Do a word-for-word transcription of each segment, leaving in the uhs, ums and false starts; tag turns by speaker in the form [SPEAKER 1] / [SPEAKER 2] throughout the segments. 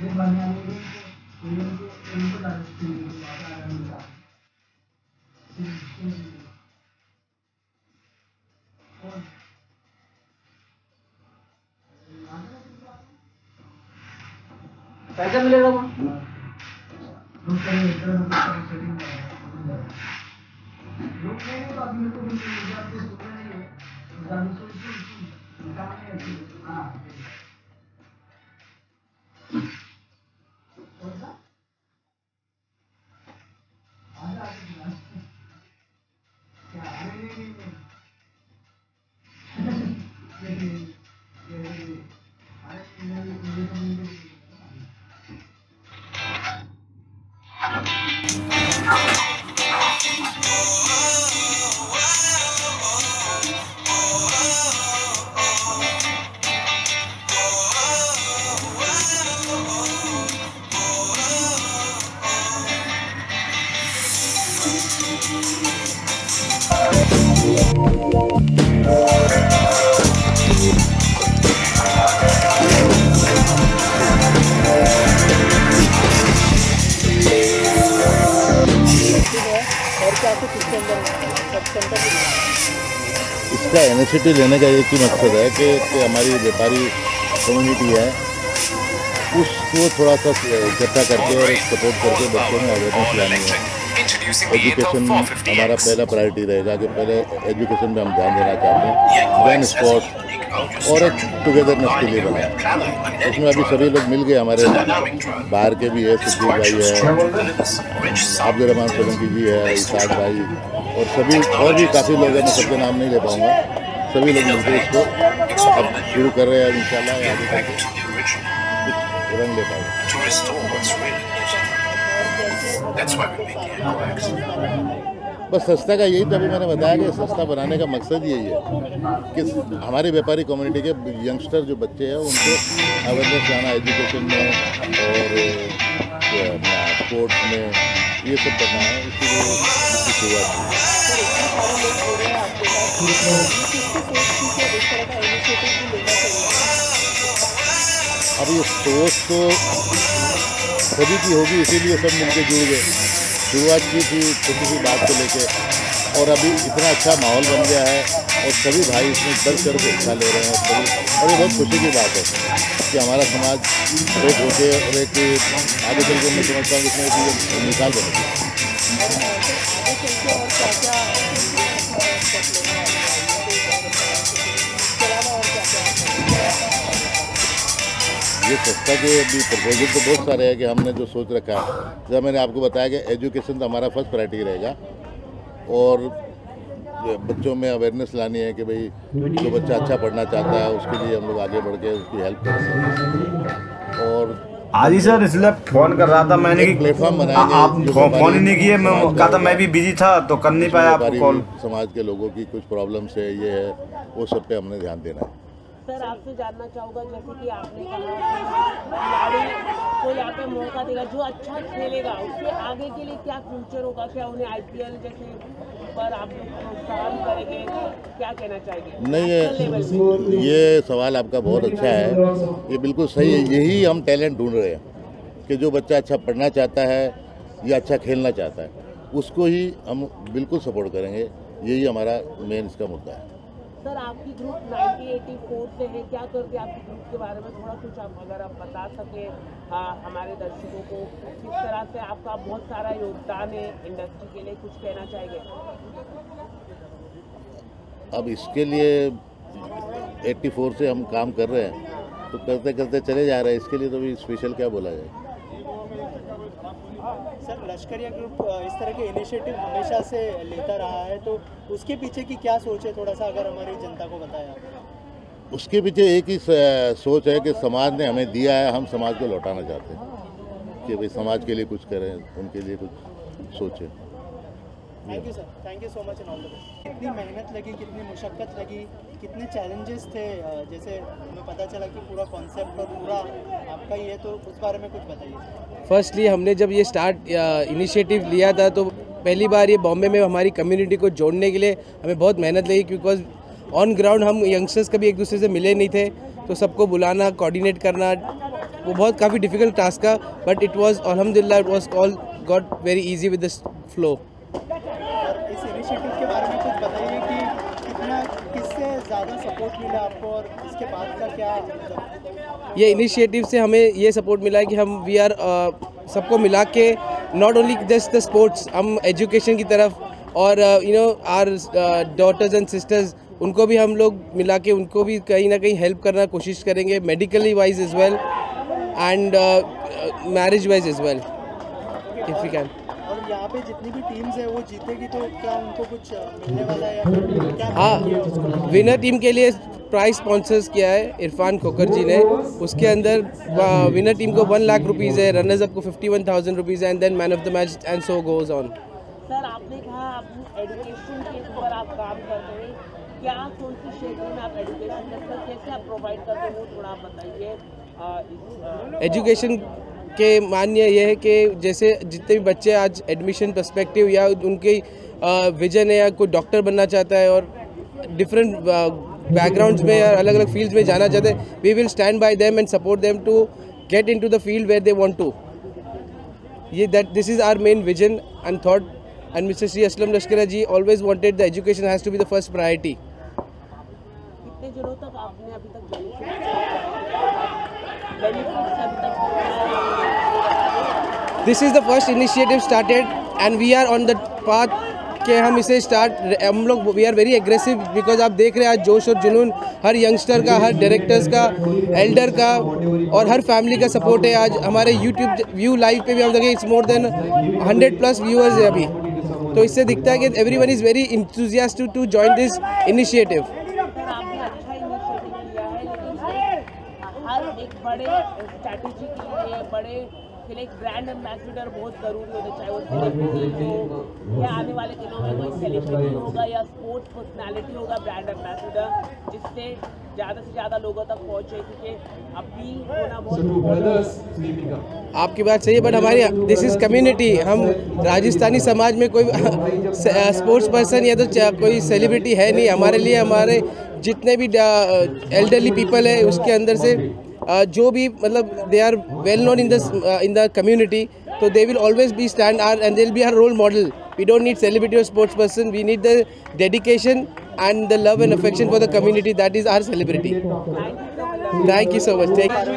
[SPEAKER 1] पैसा मिलेगा वो
[SPEAKER 2] इसका इनिशिएटिव लेने का एक ही मकसद है कि, कि हमारी व्यापारी कम्युनिटी है उसको थोड़ा सा इकट्ठा करके और सपोर्ट करके बच्चों में अवेयरनेस लानी है। एजुकेशन हमारा पहला प्रायोरिटी रहेगा कि पहले एजुकेशन पे हम ध्यान देना चाहते हैं, देन स्पोर्ट्स और एक टुगेदरनेस के लिए बनाए। इसमें अभी सभी लोग मिल गए, हमारे बाहर के भी है, सुखदीप भाई है, अब्दुलरहमान सोलंकी जी है, इसाक भाई और सभी और भी काफ़ी लोग हैं, मैं सबके नाम नहीं ले पाऊँगा। सभी लोग मिलकर इसको अब शुरू कर रहे हैं, इंशाल्लाह आगे तक कुछ रंग ले पाएंगे। बस सस्ता का यही तो अभी मैंने बताया कि सस्ता बनाने का मकसद यही है कि हमारी व्यापारी कम्युनिटी के यंगस्टर जो बच्चे हैं उनको अवेयरनेस लाना एजुकेशन में और स्पोर्ट्स में, ये सब करना है। इसीलिए इसकी शुरुआत अब ये सोच तो सभी की होगी, इसीलिए सब मिलकर जुड़ गए। शुरुआत की थी छोटी सी बात को लेके और अभी इतना अच्छा माहौल बन गया है और सभी भाई इसमें बढ़ चढ़ के हिस्सा ले रहे हैं सभी, और ये बहुत खुशी की बात है कि हमारा समाज एक होके और एक आगे चल के मैं समझता हूँ इसमें एक मिसाल बनेगी। ये सस्ता के अभी प्रपोजल तो बहुत सारे हैं कि हमने जो सोच रखा है, जैसा मैंने आपको बताया कि एजुकेशन तो हमारा फर्स्ट प्रायोरिटी रहेगा और बच्चों में अवेयरनेस लानी है कि भाई जो बच्चा अच्छा पढ़ना चाहता है उसके लिए हम लोग आगे बढ़ के उसकी हेल्प करेंगे। और
[SPEAKER 3] आज ही सर इसलिए फ़ोन कर रहा था मैंने कि
[SPEAKER 2] प्लेटफॉर्म बनाएंगे।
[SPEAKER 3] आप फ़ोन ही नहीं किए, मैं कहा था मैं भी बिजी था तो कर नहीं पाया आपको कॉल।
[SPEAKER 2] समाज के लोगों की कुछ प्रॉब्लम्स है, ये है वो सब पे हमने ध्यान देना है।
[SPEAKER 1] सर आपसे जानना चाहूँगा, जैसे कि आपने कहा खिलाड़ी को यहाँ पे मौका देगा, जो अच्छा खेलेगा उसके आगे के लिए क्या फ्यूचर होगा, क्या उन्हें आईपीएल जैसे पर आप लोग प्रोत्साहन करेंगे, क्या कहना चाहेंगे?
[SPEAKER 2] नहीं, ये ये सवाल आपका बहुत अच्छा है, ये बिल्कुल सही है। यही हम टैलेंट ढूंढ रहे हैं कि जो बच्चा अच्छा पढ़ना चाहता है या अच्छा खेलना चाहता है उसको ही हम बिल्कुल सपोर्ट करेंगे। यही हमारा मेन इसका मुद्दा है।
[SPEAKER 1] सर आपकी ग्रुप नाइनटीन एटी फोर से है, क्या करते हैं आपकी ग्रुप के बारे में थोड़ा कुछ आप अगर आप बता सकें हमारे दर्शकों को, किस तरह से आपका बहुत सारा योगदान है इंडस्ट्री के लिए, कुछ कहना चाहेंगे?
[SPEAKER 2] अब इसके लिए चौरासी से हम काम कर रहे हैं तो करते करते चले जा रहे हैं, इसके लिए तो भी स्पेशल क्या बोला जाए।
[SPEAKER 4] सर लश्करिया ग्रुप इस तरह के इनिशिएटिव हमेशा से लेता रहा है, तो उसके पीछे की क्या सोच है, थोड़ा सा अगर हमारी जनता को बताया।
[SPEAKER 2] उसके पीछे एक ही सोच है कि समाज ने हमें दिया है, हम समाज को लौटाना चाहते हैं कि भाई समाज के लिए कुछ करें, उनके लिए कुछ सोचें।
[SPEAKER 4] Thank you sir, thank you so much and all the best. कितनी मेहनत लगी, कितनी मुशक्क़त लगी, कितने चैलेंजेस थे, जैसे हमें पता चला कि पूरा कॉन्सेप्ट और पूरा आपका ही है, तो उस बारे में कुछ बताइए।
[SPEAKER 5] फर्स्टली हमने जब ये स्टार्ट इनिशिएटिव लिया था तो पहली बार ये बॉम्बे में हमारी कम्युनिटी को जोड़ने के लिए हमें बहुत मेहनत लगी, बिकॉज ऑन ग्राउंड हम यंगस्टर्स कभी एक दूसरे से मिले नहीं थे, तो सबको बुलाना, कोऑर्डिनेट करना, वो बहुत काफ़ी डिफिकल्ट टास्क था, बट इट वाज अल्हम्दुलिल्लाह it was all got very easy with this flow.
[SPEAKER 4] और इस इनिशिएटिव के बारे में कुछ बताइए कि कितना किससे ज़्यादा सपोर्ट मिला आपको और इसके बाद का क्या मतलब?
[SPEAKER 5] ये इनिशिएटिव से हमें ये सपोर्ट मिला है कि हम वी आर सबको मिला के not only just the sports, हम एजुकेशन की तरफ और you know our daughters and sisters उनको भी हम लोग मिला के उनको भी कहीं ना कहीं हेल्प करना कोशिश करेंगे, medically wise as well and marriage wise as well if you can.
[SPEAKER 4] और यहाँ पे जितनी भी टीम्स है वो जीतेगी तो क्या उनको कुछ मिलने वाला है या फिर क्या
[SPEAKER 5] हाँ, विनर टीम के लिए प्राइस स्पॉन्सर्स किया है इरफान खोकर जी ने, उसके अंदर विनर टीम को वन लाख रुपीज़ है, रनर्स अप को फिफ्टी वन थाउजेंड रुपीज़ है and then man of the match and so goes on.
[SPEAKER 1] Sir आपने कहा अपनी एजुकेशन के ऊपर आप काम करते हैं, क्या कौन से क्षेत्र में आप एजुकेशन करते हैं, कैसे आप प्रोवाइड करते हैं वो थोड़ा आप बताइए।
[SPEAKER 5] एजुकेशन के मान्य ये है कि जैसे जितने भी बच्चे आज एडमिशन पर्सपेक्टिव या उनकी विजन है या कोई डॉक्टर बनना चाहता है और डिफरेंट बैकग्राउंड्स में या अलग अलग फील्ड्स में जाना चाहते हैं, we will stand by them and support them to get into the field where they want to. ये that this is our main vision and thought and mister Shri Aslam Lashkara ji always wanted the education has to be the first priority.
[SPEAKER 1] कितने दिनों तक आपने अभी तक benefits अभी तक?
[SPEAKER 5] This is the first initiative started and we are on the path कि हम इसे स्टार्ट, हम लोग we are very aggressive because आप देख रहे हैं आज जोश और जुनून हर यंगस्टर का, हर डायरेक्टर्स का, एल्डर का और हर फैमिली का सपोर्ट है। आज हमारे यूट्यूब व्यू लाइव पे भी हम देखें it's more than hundred plus viewers है अभी, तो इससे दिखता है कि everyone is very enthusiastic to join this initiative.
[SPEAKER 1] आपने अच्छा इनिशिएटिव लिया है, लेकिन हर एक बड़े स्ट्रैटेजी के लिए बड़े के लिए एक ब्रांड एम्बेसडर बहुत ज़रूरी होता है, चाहे वो सेलिब्रिटी हो या आने वाले दिनों में कोई सेलिब्रिटी होगा या स्पोर्ट्स पर्सनालिटी होगा ब्रांड एम्बेसडर, जिससे ज़्यादा से ज़्यादा लोगों तक पहुँचे, क्योंकि अभी होना बहुत।
[SPEAKER 5] आपकी बात सही है, बट हमारी दिस इज़ कम्युनिटी, हम राजस्थानी समाज में कोई स्पोर्ट्स पर्सन या तो कोई सेलिब्रिटी है नहीं हमारे लिए। हमारे जितने भी एल्डरली पीपल है उसके अंदर से Uh, जो भी मतलब they are well known in the in the community, तो they will always be stand our and they will be our role model. We don't need celebrity और sports person, we need the dedication and the love and affection for the community, that is our celebrity. Thank you so much.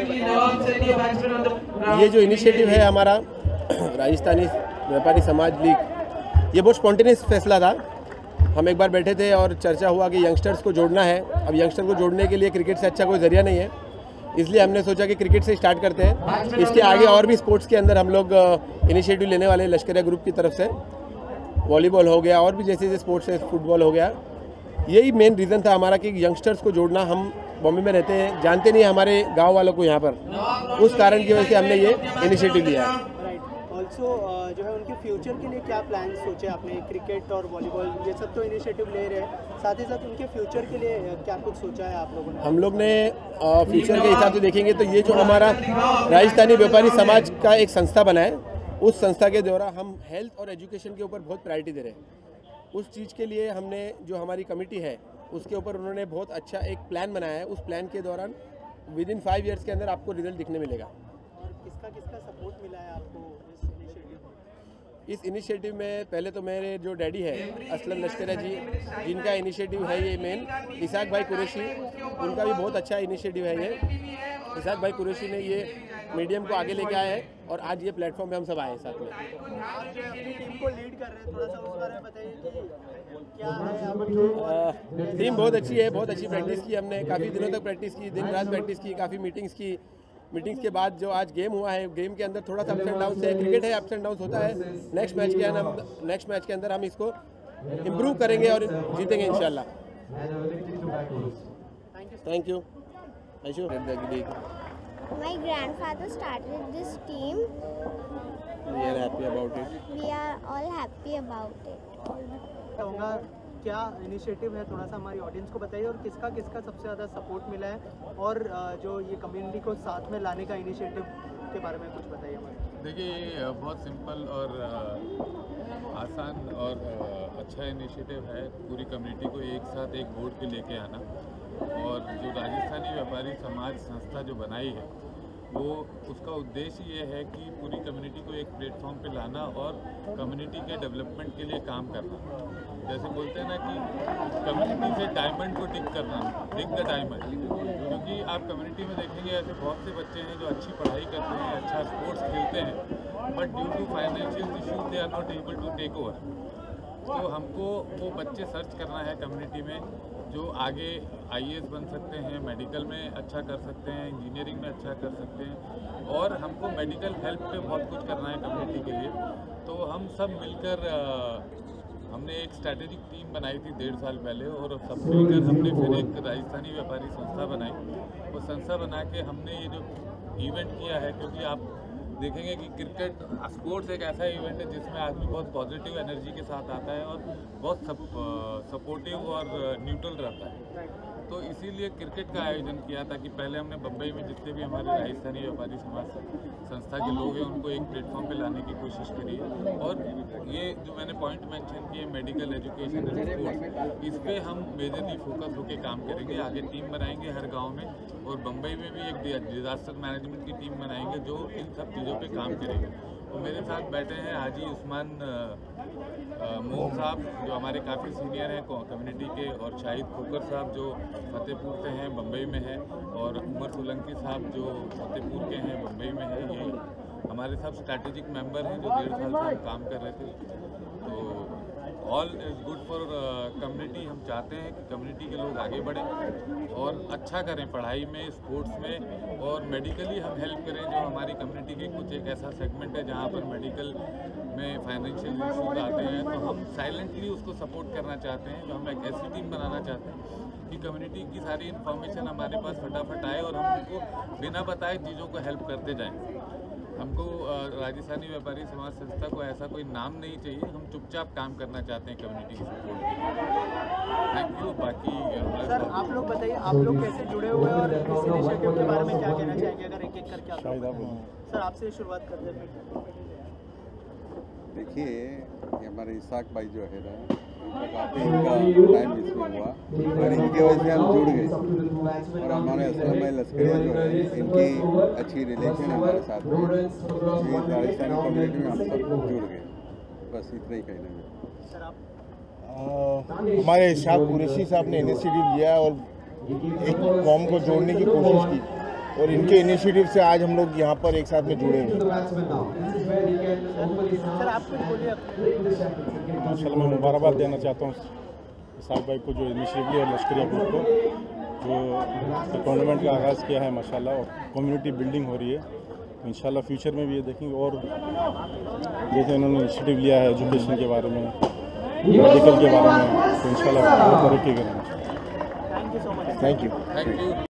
[SPEAKER 6] ये जो initiative है हमारा राजस्थानी व्यापारी समाज league, ये बहुत spontaneous फैसला था। हम एक बार बैठे थे और चर्चा हुआ कि यंगस्टर्स को जोड़ना है। अब यंगस्टर को जोड़ने के लिए क्रिकेट से अच्छा कोई जरिया नहीं है, इसलिए हमने सोचा कि क्रिकेट से स्टार्ट करते हैं। इसके आगे और भी स्पोर्ट्स के अंदर हम लोग इनिशिएटिव लेने वाले हैं लश्करिया ग्रुप की तरफ से। वॉलीबॉल हो गया और भी जैसे जैसे स्पोर्ट्स है, फुटबॉल हो गया। यही मेन रीज़न था हमारा कि यंगस्टर्स को जोड़ना। हम बॉम्बे में रहते हैं, जानते नहीं हमारे गांव वालों को यहाँ पर, उस कारण की वजह से हमने ये इनिशिएटिव लिया है।
[SPEAKER 4] ऑल्सो जो है उनके फ्यूचर के लिए क्या प्लान सोचे आपने? क्रिकेट और वॉलीबॉल ये सब तो इनिशिएटिव ले रहे हैं, साथ ही साथ उनके फ्यूचर के लिए क्या कुछ सोचा है आप लोगों ने?
[SPEAKER 6] हम लोग ने फ्यूचर के हिसाब से देखेंगे तो ये जो हमारा राजस्थानी व्यापारी समाज का एक संस्था बना है, उस संस्था के द्वारा हम हेल्थ और एजुकेशन के ऊपर बहुत प्रायोरिटी दे रहे हैं। उस चीज़ के लिए हमने जो हमारी कमेटी है उसके ऊपर उन्होंने बहुत अच्छा एक प्लान बनाया है। उस प्लान के दौरान विद इन फाइव ईयर्स के अंदर आपको रिजल्ट दिखने मिलेगा।
[SPEAKER 4] और किसका किसका सपोर्ट मिला है आपको
[SPEAKER 6] इस इनिशिएटिव में? पहले तो मेरे जो डैडी है असलम लश्करा जी, जिनका इनिशिएटिव है ये मेन, इसाक भाई कुरैशी, उनका भी बहुत अच्छा इनिशिएटिव है ये। इसाक भाई कुरैशी ने ये मीडियम को आगे लेके आए हैं और आज ये प्लेटफॉर्म पे हम सब आए हैं साथ में।
[SPEAKER 4] टीम को लीड कर रहे हैं, थोड़ा सा उस बारे में बताइए कि क्या है आपकी?
[SPEAKER 6] टीम बहुत अच्छी है, बहुत अच्छी प्रैक्टिस की हमने, काफ़ी दिनों तक प्रैक्टिस की, दिन रात प्रैक्टिस की, काफ़ी मीटिंग्स की। मीटिंग्स के बाद जो आज गेम हुआ है, गेम के अंदर थोड़ा सा अप्स एंड डाउन है, क्रिकेट है, अप्स एंड डाउन होता है। नेक्स्ट मैच के अंदर नेक्स्ट मैच के अंदर हम इसको इम्प्रूव करेंगे और जीतेंगे इंशाल्लाह। Thank you.
[SPEAKER 7] My grandfather started this team.
[SPEAKER 6] We are happy about it.
[SPEAKER 7] We are all happy about it.
[SPEAKER 4] कहूँगा क्या इनिशिएटिव है, थोड़ा सा हमारी ऑडियंस को बताइए और किसका किसका सबसे ज़्यादा सपोर्ट मिला है, और जो ये कम्युनिटी को साथ में लाने का इनिशिएटिव के बारे में कुछ बताइए हमें।
[SPEAKER 8] देखिए ये बहुत सिंपल और आसान और अच्छा इनिशिएटिव है, पूरी कम्युनिटी को एक साथ एक बोर्ड पे लेके आना। और जो राजस्थानी व्यापारी समाज संस्था जो बनाई है वो उसका उद्देश्य ये है कि पूरी कम्युनिटी को एक प्लेटफॉर्म पे लाना और कम्युनिटी के डेवलपमेंट के लिए काम करना। जैसे बोलते हैं ना कि कम्युनिटी से डायमंड को डिग करना, डिग द डायमंड। क्योंकि आप कम्युनिटी में देखेंगे ऐसे बहुत से बच्चे हैं जो अच्छी पढ़ाई करते हैं, अच्छा स्पोर्ट्स खेलते हैं, but due to financial issues they are not able to take over. तो हमको वो बच्चे सर्च करना है कम्युनिटी में जो आगे आई ए एस बन सकते हैं, मेडिकल में अच्छा कर सकते हैं, इंजीनियरिंग में अच्छा कर सकते हैं, और हमको मेडिकल हेल्प पे बहुत कुछ करना है कम्युनिटी के लिए। तो हम सब मिलकर आ, हमने एक स्ट्रैटेजिक टीम बनाई थी डेढ़ साल पहले, और सब मिलकर हमने फिर एक राजस्थानी व्यापारी संस्था बनाई। वो संस्था बना के हमने ये जो इवेंट किया है, क्योंकि आप देखेंगे कि क्रिकेट स्पोर्ट्स एक ऐसा इवेंट है जिसमें आदमी बहुत पॉजिटिव एनर्जी के साथ आता है और बहुत सप, सपोर्टिव और न्यूट्रल रहता है। तो इसीलिए क्रिकेट का आयोजन किया ताकि पहले हमने बम्बई में जितने भी हमारे राजस्थानी व्यापारी समाज संस्था के लोग हैं उनको एक प्लेटफॉर्म पे लाने की कोशिश करी है। और ये जो मैंने पॉइंट मेंशन किए, मेडिकल एजुकेशन एंड स्पोर्ट्स, इस पर हम मेजरली फोकस होकर काम करेंगे। आगे टीम बनाएंगे हर गाँव में, और बम्बई में भी एक डिजास्टर मैनेजमेंट की टीम बनाएंगे जो इन सब चीज़ों पे काम करेंगे। तो मेरे साथ बैठे हैं हाजी उस्मान मोम साहब जो हमारे काफ़ी सीनियर हैं कम्युनिटी के, और शाहिद खोकर साहब जो फतेहपुर से हैं, बम्बई में हैं, और उमर सोलंकी साहब जो फतेहपुर के हैं, बम्बई में है। ये हमारे सब स्ट्रैटेजिक मेंबर हैं जो डेढ़ साल से हम काम कर रहे थे। तो all is good for community. हम चाहते हैं कि कम्युनिटी के लोग आगे बढ़ें और अच्छा करें पढ़ाई में, स्पोर्ट्स में, और मेडिकली हम हेल्प करें। जो हमारी कम्युनिटी के कुछ एक ऐसा सेगमेंट है जहाँ पर मेडिकल में फाइनेंशियल इशूज आते हैं, तो हम साइलेंटली उसको सपोर्ट करना चाहते हैं। जो हम एक ऐसी टीम बनाना चाहते हैं कि कम्युनिटी की सारी इन्फॉर्मेशन हमारे पास फटाफट आए और हम उनको बिना बताए चीज़ों को हेल्प करते जाएँ। हमको राजस्थानी व्यापारी समाज संस्था को ऐसा कोई नाम नहीं चाहिए, हम चुपचाप काम करना चाहते हैं कम्युनिटी की सपोर्ट के लिए। Thank you. बाकी
[SPEAKER 4] सर आप लोग बताइए, आप लोग कैसे जुड़े हुए हैं और इस इनिशिएटिव के बारे में क्या कहना चाहेंगे, अगर एक एक करके आप सर आपसे शुरुआत कर दें।
[SPEAKER 9] देखिए, ये हमारे इसाक भाई जो है ना, काफ़ी इनका टाइम इसमें हुआ और इनकी वजह से हम जुड़ गए। और हमारे असलम भाई लश्करिया जो है, इनकी अच्छी रिलेशन है हमारे साथ में, राजस्थानी कम्युनिटी में हम सब जुड़ गए। बस इतना ही कहना है।
[SPEAKER 4] सर आप
[SPEAKER 10] हमारे इशाक कुरैशी साहब ने इनिशिएटिव लिया और एक कौम को जोड़ने की कोशिश की, और इनके इनिशिएटिव से आज हम लोग यहाँ पर एक साथ में जुड़े हुए।
[SPEAKER 4] सर आप कुछ बोलिए।
[SPEAKER 10] माशाल्लाह मैं मुबारकबाद देना चाहता हूँ इसाक भाई को जो इनिशिएटिव लिया, और लश्करिया ग्रुप को जो टूर्नामेंट का आगाज़ किया है माशाल्लाह, और कम्युनिटी बिल्डिंग हो रही है। इंशाल्लाह फ्यूचर में भी ये देखेंगे। और जैसे इन्होंने इनिशिएटिव लिया है एजुकेशन के बारे में, मेडिकल के बारे में, तो इंशाल्लाह तरक्की करेंगे।
[SPEAKER 4] Thank you so much.
[SPEAKER 10] Thank you.
[SPEAKER 8] Thank you.